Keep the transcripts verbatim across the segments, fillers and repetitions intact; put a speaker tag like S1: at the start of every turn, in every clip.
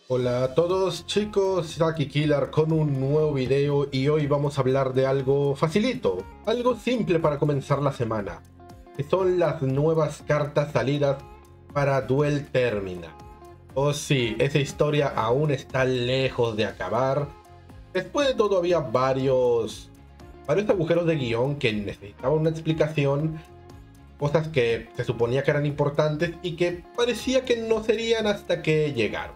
S1: Hola a todos chicos, aquí Killer con un nuevo video y hoy vamos a hablar de algo facilito, algo simple para comenzar la semana, que son las nuevas cartas salidas para Duel Termina. Oh sí, esa historia aún está lejos de acabar. Después de todo había varios, varios agujeros de guión que necesitaban una explicación, cosas que se suponía que eran importantes y que parecía que no serían hasta que llegaron.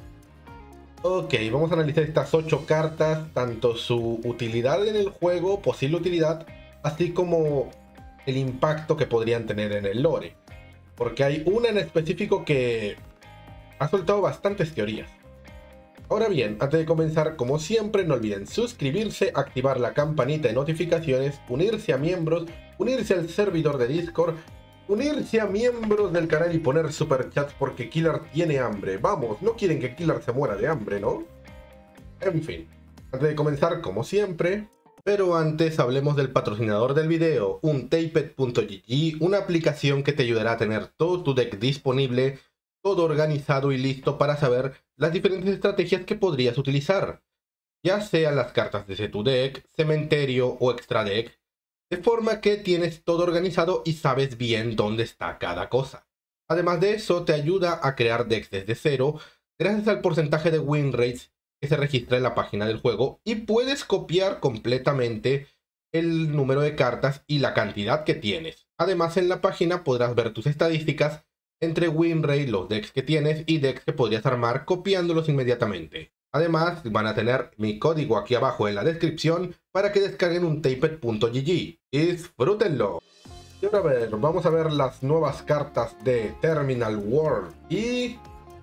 S1: Ok, vamos a analizar estas ocho cartas, tanto su utilidad en el juego, posible utilidad, así como el impacto que podrían tener en el lore. Porque hay una en específico que ha soltado bastantes teorías. Ahora bien, antes de comenzar, como siempre, no olviden suscribirse, activar la campanita de notificaciones, unirse a miembros, unirse al servidor de Discord, unirse a miembros del canal y poner superchats porque Killer tiene hambre. Vamos, no quieren que Killer se muera de hambre, ¿no? En fin, antes de comenzar, como siempre, pero antes hablemos del patrocinador del video, untaped punto g g, una aplicación que te ayudará a tener todo tu deck disponible, todo organizado y listo para saber las diferentes estrategias que podrías utilizar, ya sean las cartas de tu deck, cementerio o extra deck, de forma que tienes todo organizado y sabes bien dónde está cada cosa. Además de eso, te ayuda a crear decks desde cero, gracias al porcentaje de win rates que se registra en la página del juego, y puedes copiar completamente el número de cartas y la cantidad que tienes. Además, en la página podrás ver tus estadísticas entre win rate, los decks que tienes y decks que podrías armar copiándolos inmediatamente. Además, van a tener mi código aquí abajo en la descripción para que descarguen untaped punto g g. ¡Disfrútenlo! Y ahora a ver, vamos a ver las nuevas cartas de Terminal World. Y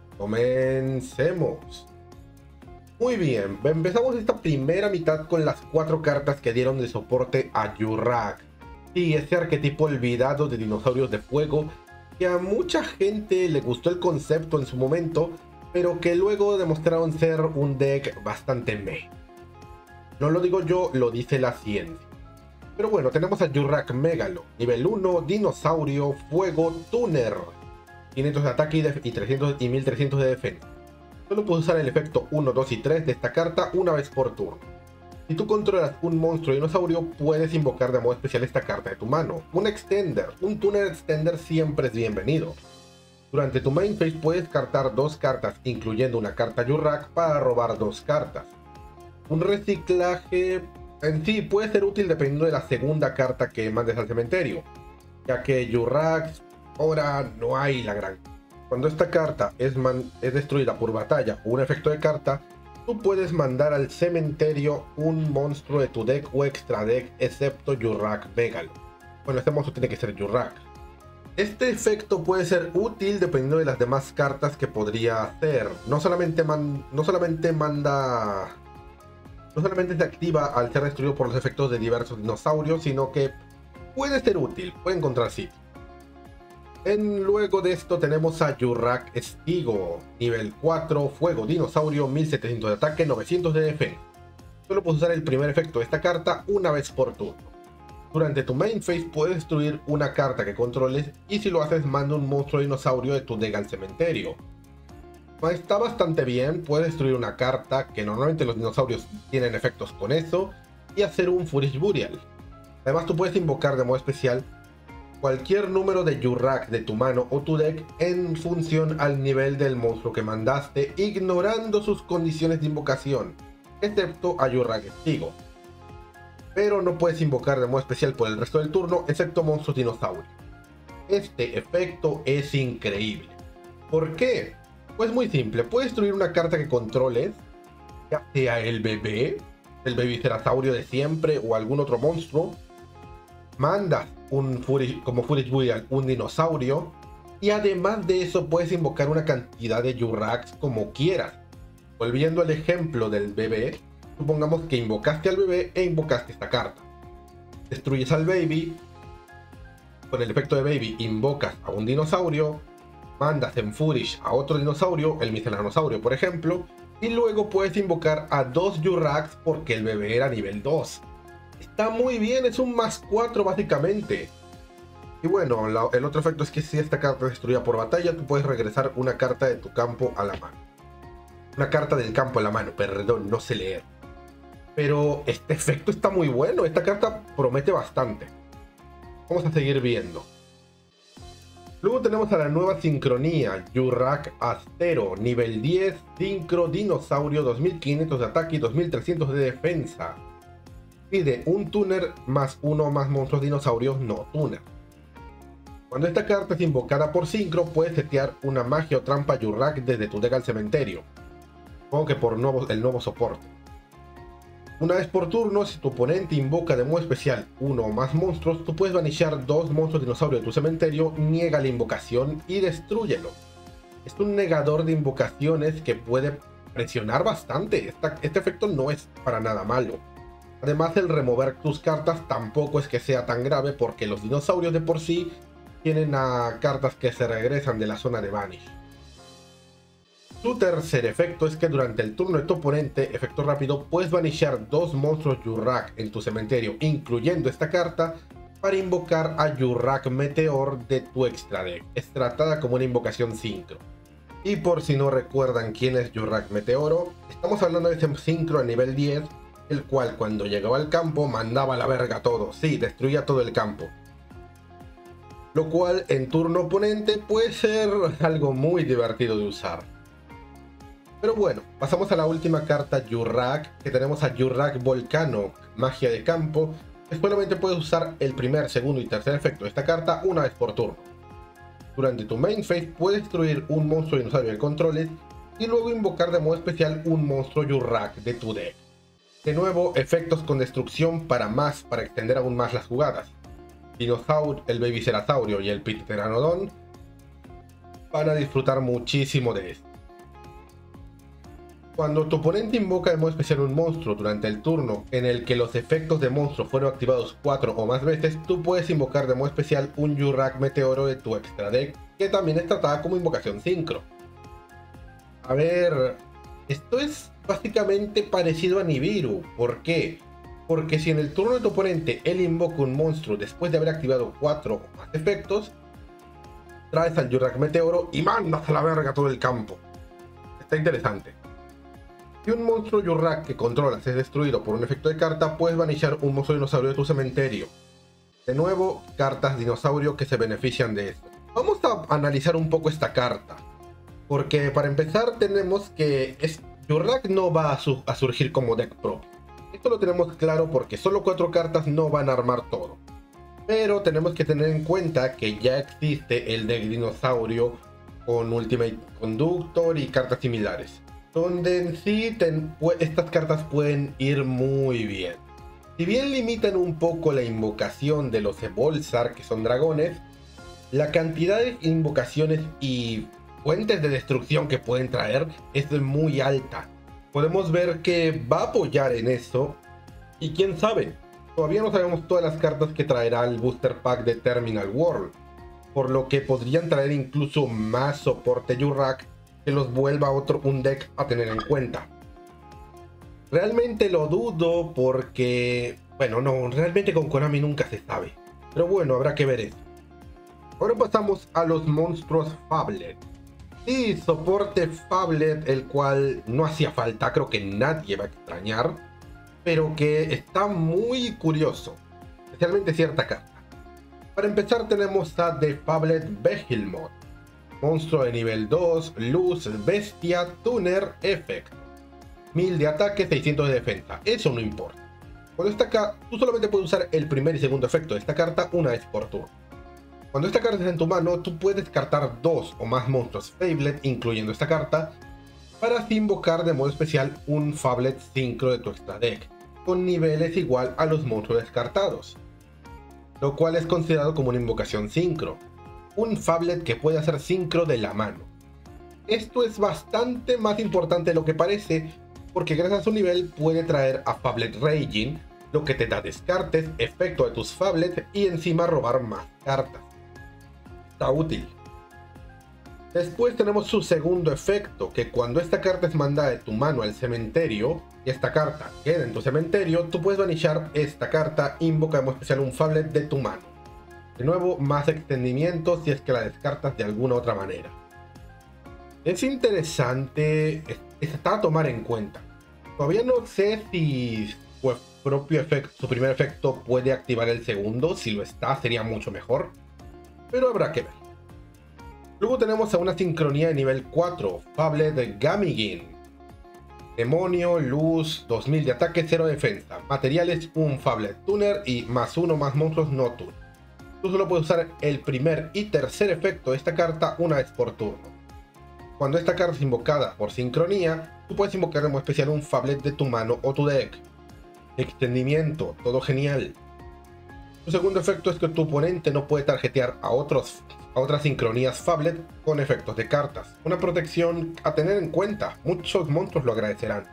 S1: comencemos. Muy bien, empezamos esta primera mitad con las cuatro cartas que dieron de soporte a Yurrak. Sí, ese arquetipo olvidado de dinosaurios de fuego, que a mucha gente le gustó el concepto en su momento, pero que luego demostraron ser un deck bastante meh. No lo digo yo, lo dice la ciencia. Pero bueno, tenemos a Yurrak Megalo, nivel uno, dinosaurio, fuego, tuner, quinientos de ataque y, de y, trescientos y mil trescientos de defensa. Solo puedes usar el efecto uno, dos y tres de esta carta una vez por turno. Si tú controlas un monstruo dinosaurio, puedes invocar de modo especial esta carta de tu mano. Un extender, un tuner extender siempre es bienvenido. Durante tu main phase puedes descartar dos cartas, incluyendo una carta Yurrak, para robar dos cartas. Un reciclaje en sí puede ser útil dependiendo de la segunda carta que mandes al cementerio, ya que Yurrak ahora no hay la gran. Cuando esta carta es, man es destruida por batalla o un efecto de carta, tú puedes mandar al cementerio un monstruo de tu deck o extra deck, excepto Yurrak Megalo. Bueno, este monstruo tiene que ser Yurrak. Este efecto puede ser útil dependiendo de las demás cartas que podría hacer. No solamente, man no solamente manda... No solamente se activa al ser destruido por los efectos de diversos dinosaurios, sino que puede ser útil, puede encontrar sitio. En, luego de esto tenemos a Yurrak Estigo, nivel cuatro, fuego, dinosaurio, mil setecientos de ataque, novecientos de defensa. Solo puedes usar el primer efecto de esta carta una vez por turno. Durante tu main phase puedes destruir una carta que controles y si lo haces manda un monstruo dinosaurio de tu deck al cementerio. Está bastante bien, puedes destruir una carta que normalmente los dinosaurios tienen efectos con eso y hacer un Foolish Burial. Además tú puedes invocar de modo especial cualquier número de Yurrak de tu mano o tu deck en función al nivel del monstruo que mandaste, ignorando sus condiciones de invocación, excepto a Yurrak Estigo. Pero no puedes invocar de modo especial por el resto del turno, excepto monstruos dinosaurios. Este efecto es increíble. ¿Por qué? Pues muy simple, puedes destruir una carta que controles, ya sea el bebé, el Babycerasaurio de siempre o algún otro monstruo, mandas un Fury, como Foolish Burial un dinosaurio, y además de eso puedes invocar una cantidad de Yurraks como quieras. Volviendo al ejemplo del bebé, supongamos que invocaste al bebé e invocaste esta carta. Destruyes al baby, con el efecto de baby invocas a un dinosaurio, mandas en Foolish a otro dinosaurio, el Miscelanosaurio por ejemplo, y luego puedes invocar a dos Yurraks porque el bebé era nivel dos. Está muy bien, es un más cuatro básicamente. Y bueno, la, el otro efecto es que si esta carta es destruida por batalla, tú puedes regresar una carta de tu campo a la mano. Una carta del campo en la mano, perdón, no sé leer. Pero este efecto está muy bueno, esta carta promete bastante. Vamos a seguir viendo. Luego tenemos a la nueva sincronía, Yurrak Astero, nivel diez, sincro dinosaurio, dos mil quinientos de ataque y dos mil trescientos de defensa. Pide un tuner más uno más monstruos dinosaurios no tuner. Cuando esta carta es invocada por sincro, puedes setear una magia o trampa Yurrak desde tu deck al cementerio. Supongo que por nuevo, el nuevo soporte. Una vez por turno, si tu oponente invoca de modo especial uno o más monstruos, tú puedes vanishar dos monstruos dinosaurios de tu cementerio, niega la invocación y destrúyelo. Es un negador de invocaciones que puede presionar bastante. Esta, este efecto no es para nada malo. Además, el remover tus cartas tampoco es que sea tan grave porque los dinosaurios de por sí tienen a cartas que se regresan de la zona de Vanish. Su tercer efecto es que durante el turno de tu oponente, efecto rápido, puedes vanishar dos monstruos Yurrak en tu cementerio, incluyendo esta carta, para invocar a Yurrak Meteor de tu extra deck. Es tratada como una invocación sincro. Y por si no recuerdan quién es Yurrak Meteoro, estamos hablando de ese sincro a nivel diez, el cual cuando llegaba al campo mandaba a la verga todo, sí, destruía todo el campo. Lo cual en turno oponente puede ser algo muy divertido de usar. Pero bueno, pasamos a la última carta Yurrak, que tenemos a Yurrak Volcano, magia de campo, que solamente puedes usar el primer, segundo y tercer efecto de esta carta una vez por turno. Durante tu main phase puedes destruir un monstruo dinosaurio de controles y luego invocar de modo especial un monstruo Yurrak de tu deck. De nuevo, efectos con destrucción para más, para extender aún más las jugadas. Dinosaur, el Babycerasaurio y el Pteranodon van a disfrutar muchísimo de esto. Cuando tu oponente invoca de modo especial un monstruo durante el turno en el que los efectos de monstruo fueron activados cuatro o más veces, tú puedes invocar de modo especial un Yurrak Meteoro de tu extra deck, que también es tratada como invocación sincro. A ver, esto es básicamente parecido a Nibiru. ¿Por qué? Porque si en el turno de tu oponente él invoca un monstruo después de haber activado cuatro o más efectos, traes al Yurrak Meteoro y mandas a la verga todo el campo. Está interesante. Si un monstruo Yurrak que controlas es destruido por un efecto de carta, puedes vanishar un monstruo dinosaurio de tu cementerio. De nuevo, cartas dinosaurio que se benefician de esto. Vamos a analizar un poco esta carta. Porque para empezar tenemos que es, Yurrak no va a, su, a surgir como deck propio. Esto lo tenemos claro porque solo cuatro cartas no van a armar todo. Pero tenemos que tener en cuenta que ya existe el deck dinosaurio con Ultimate Conductor y cartas similares, donde en sí ten, estas cartas pueden ir muy bien. Si bien limitan un poco la invocación de los Evolzar, que son dragones, la cantidad de invocaciones y fuentes de destrucción que pueden traer es muy alta. Podemos ver que va a apoyar en eso, y quién sabe, todavía no sabemos todas las cartas que traerá el Booster Pack de Terminal World, por lo que podrían traer incluso más soporte Yurrak que los vuelva otro un deck a tener en cuenta. Realmente lo dudo porque, bueno, no, realmente con Konami nunca se sabe. Pero bueno, habrá que ver eso. Ahora pasamos a los monstruos Fablet. Sí, soporte Fablet, el cual no hacía falta, creo que nadie va a extrañar, pero que está muy curioso, especialmente cierta carta. Para empezar tenemos a The Fablet Behemoth. Monstruo de nivel dos, luz, bestia, tuner, efecto. mil de ataque, seiscientos de defensa. Eso no importa. Cuando está acá, tú solamente puedes usar el primer y segundo efecto de esta carta una vez por turno. Cuando esta carta está en tu mano, tú puedes descartar dos o más monstruos Fablet, incluyendo esta carta, para así invocar de modo especial un Fablet sincro de tu extra deck, con niveles igual a los monstruos descartados, lo cual es considerado como una invocación sincro. Un Fablet que puede hacer sincro de la mano. Esto es bastante más importante de lo que parece, porque gracias a su nivel puede traer a Fablet Raging, lo que te da descartes, efecto de tus Fablets y encima robar más cartas. Está útil. Después tenemos su segundo efecto, que cuando esta carta es mandada de tu mano al cementerio y esta carta queda en tu cementerio, tú puedes vanishar esta carta, invoca de modo especial un Fablet de tu mano. De nuevo, más extendimiento si es que la descartas de alguna otra manera. Es interesante está a tomar en cuenta. Todavía no sé si su propio efecto, su primer efecto puede activar el segundo. Si lo está, sería mucho mejor, pero habrá que ver. Luego tenemos a una sincronía de nivel cuatro, Fablet de Gamigin. Demonio, luz, dos mil de ataque, cero de defensa. Materiales, un Fablet Tuner y más uno más monstruos no Tuner. Tú solo puedes usar el primer y tercer efecto de esta carta una vez por turno. Cuando esta carta es invocada por sincronía, tú puedes invocar como especial un Fablet de tu mano o tu deck. Extendimiento, todo genial. Su segundo efecto es que tu oponente no puede tarjetear a, otros, a otras sincronías Fablet con efectos de cartas. Una protección a tener en cuenta, muchos monstruos lo agradecerán.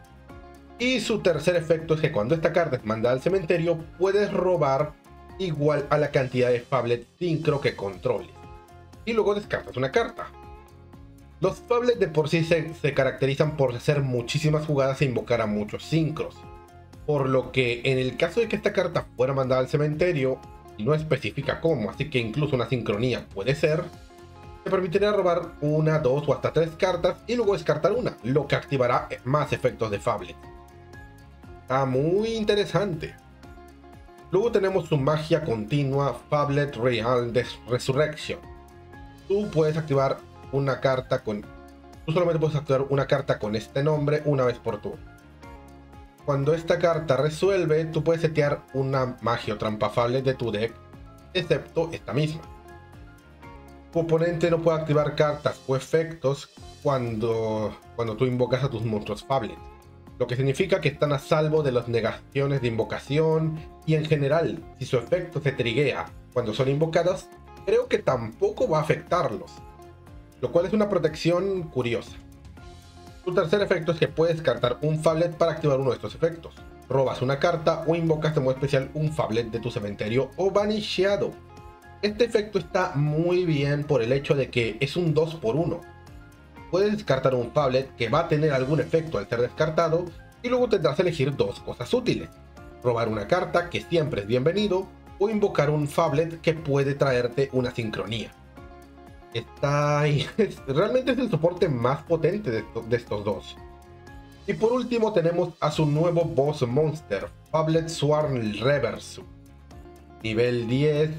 S1: Y su tercer efecto es que cuando esta carta es mandada al cementerio, puedes robar igual a la cantidad de Fablet sincro que controles. Y luego descartas una carta. Los Fablet de por sí se, se caracterizan por hacer muchísimas jugadas e invocar a muchos sincros. Por lo que en el caso de que esta carta fuera mandada al cementerio, y no especifica cómo, así que incluso una sincronía puede ser, te permitiría robar una, dos o hasta tres cartas y luego descartar una, lo que activará más efectos de Fablet. Está muy interesante. Luego tenemos su magia continua, Fablet Real de Resurrection. Tú puedes activar una carta con... Tú solamente puedes activar una carta con este nombre una vez por turno. Cuando esta carta resuelve, tú puedes setear una magia o trampa Fablet de tu deck, excepto esta misma. Tu oponente no puede activar cartas o efectos cuando, cuando tú invocas a tus monstruos Fablet, lo que significa que están a salvo de las negaciones de invocación y en general, si su efecto se triguea cuando son invocados, creo que tampoco va a afectarlos, lo cual es una protección curiosa. Su tercer efecto es que puedes descartar un Fablet para activar uno de estos efectos. Robas una carta o invocas de modo especial un Fablet de tu cementerio o banisheado. Este efecto está muy bien por el hecho de que es un dos por uno. Puedes descartar un Fablet que va a tener algún efecto al ser descartado y luego tendrás que elegir dos cosas útiles. Robar una carta, que siempre es bienvenido, o invocar un Fablet que puede traerte una sincronía. Está ahí. Realmente es el soporte más potente de, de estos dos. Y por último tenemos a su nuevo boss monster, Fablet Swarm Reverso. Nivel diez,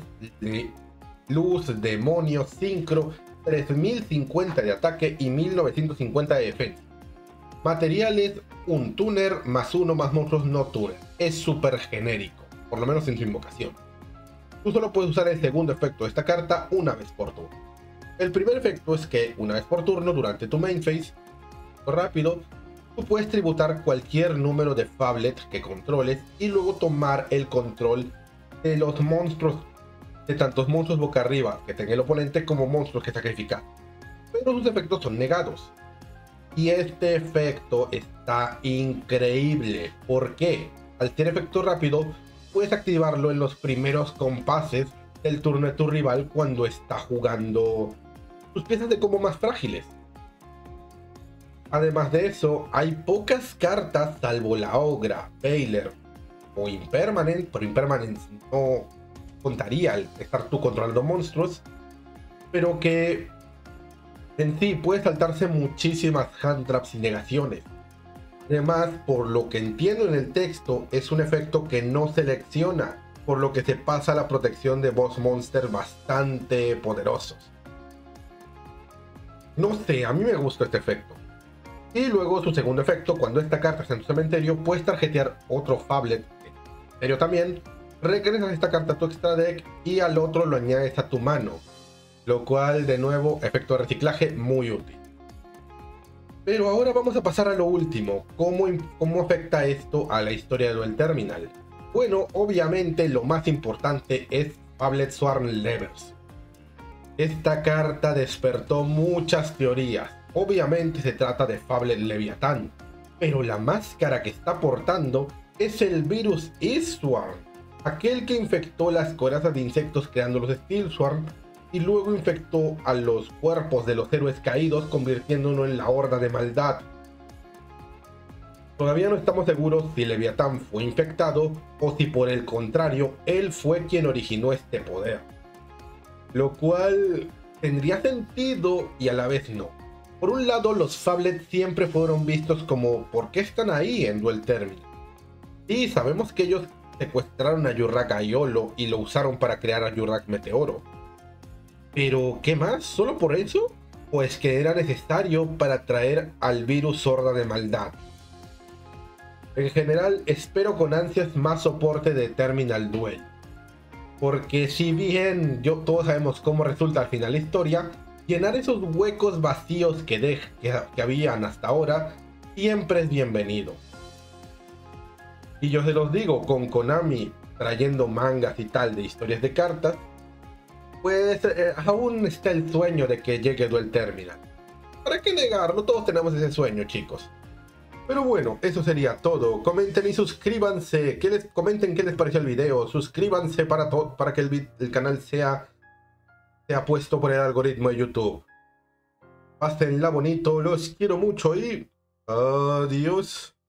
S1: luz, demonio, sincro, tres mil cincuenta de ataque y mil novecientos cincuenta de defensa. Materiales, un tuner más uno más monstruos no tuner. Es súper genérico, por lo menos en su invocación. Tú solo puedes usar el segundo efecto de esta carta una vez por turno. El primer efecto es que una vez por turno durante tu main phase, rápido, tú puedes tributar cualquier número de Fablet que controles y luego tomar el control de los monstruos, de tantos monstruos boca arriba que tenga el oponente como monstruos que sacrifica. Pero sus efectos son negados. Y este efecto está increíble. ¿Por qué? Al ser efecto rápido, puedes activarlo en los primeros compases del turno de tu rival cuando está jugando sus piezas de combo más frágiles. Además de eso, hay pocas cartas, salvo la Ogra, Baylor o Impermanent, pero Impermanent no contaría al estar tú controlando monstruos, pero que en sí puede saltarse muchísimas hand traps y negaciones. Además, por lo que entiendo en el texto, es un efecto que no selecciona, por lo que se pasa la protección de boss monster bastante poderosos. No sé, a mí me gusta este efecto. Y luego su segundo efecto, cuando esta carta está en tu cementerio, puedes tarjetear otro Fablet, pero también regresas esta carta a tu extra deck y al otro lo añades a tu mano, lo cual de nuevo, efecto de reciclaje muy útil. Pero ahora vamos a pasar a lo último, ¿cómo, cómo afecta esto a la historia de Duel Terminal? Bueno, obviamente lo más importante es Fablet Swarm Reverso. Esta carta despertó muchas teorías. Obviamente se trata de Fablet Leviatán, pero la máscara que está portando es el virus E-Swarm, aquel que infectó las corazas de insectos creando los Steel Swarm y luego infectó a los cuerpos de los héroes caídos, convirtiéndolo en la horda de maldad. Todavía no estamos seguros si Leviatán fue infectado o si por el contrario él fue quien originó este poder, lo cual tendría sentido y a la vez no, Por un lado, los Phablets siempre fueron vistos como ¿por qué están ahí en Duel Terminal? Y sabemos que ellos secuestraron a Yurrak Aiolo y lo usaron para crear a Yurrak Meteoro. Pero, ¿qué más? ¿Solo por eso? Pues que era necesario para traer al virus Horda de Maldad. En general, espero con ansias más soporte de Terminal Duel. Porque si bien yo, todos sabemos cómo resulta al final la historia, llenar esos huecos vacíos que, de, que, que habían hasta ahora siempre es bienvenido. Y yo se los digo, con Konami trayendo mangas y tal de historias de cartas, pues eh, aún está el sueño de que llegue Duel Terminal. ¿Para qué negarlo? Todos tenemos ese sueño, chicos. Pero bueno, eso sería todo. Comenten y suscríbanse. ¿Qué les, comenten qué les pareció el video. Suscríbanse para, para que el, el canal sea, sea puesto por el algoritmo de YouTube. Pásenla bonito, los quiero mucho y adiós.